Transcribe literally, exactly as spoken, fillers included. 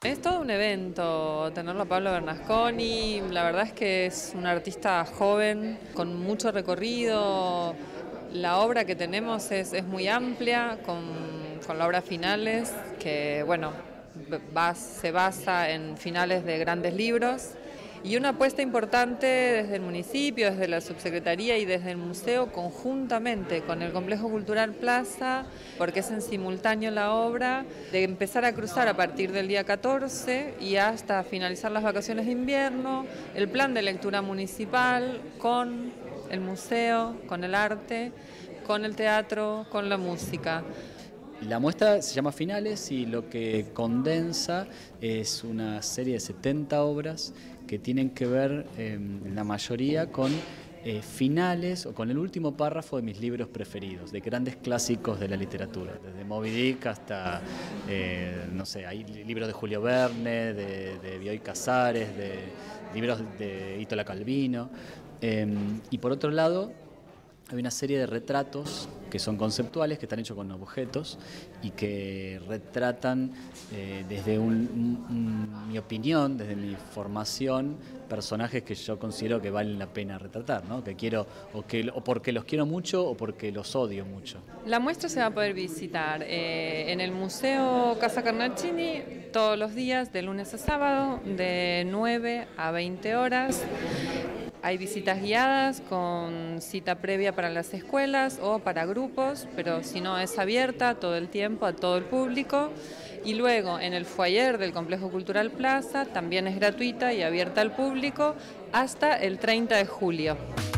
Es todo un evento tenerlo a Pablo Bernasconi. La verdad es que es un artista joven, con mucho recorrido. La obra que tenemos es, es muy amplia, con, con la obra Finales, que bueno, va, se basa en finales de grandes libros. Y una apuesta importante desde el municipio, desde la subsecretaría y desde el museo conjuntamente con el Complejo Cultural Plaza, porque es en simultáneo la obra, de empezar a cruzar a partir del día catorce y hasta finalizar las vacaciones de invierno, el plan de lectura municipal con el museo, con el arte, con el teatro, con la música. La muestra se llama Finales y lo que condensa es una serie de setenta obras que tienen que ver, eh, en la mayoría, con eh, finales o con el último párrafo de mis libros preferidos, de grandes clásicos de la literatura, desde Moby Dick hasta, eh, no sé, hay libros de Julio Verne, de, de Bioy Casares, de libros de Itola Calvino. Eh, y por otro lado, hay una serie de retratos que son conceptuales, que están hechos con objetos y que retratan eh, desde un, un, un, mi opinión, desde mi formación, personajes que yo considero que valen la pena retratar, ¿no? Que quiero, o, que, o porque los quiero mucho o porque los odio mucho. La muestra se va a poder visitar eh, en el Museo Casa Carnacini todos los días, de lunes a sábado, de nueve a veinte horas. Hay visitas guiadas con cita previa para las escuelas o para grupos, pero si no es abierta todo el tiempo a todo el público. Y luego en el foyer del Complejo Cultural Plaza también es gratuita y abierta al público hasta el treinta de julio.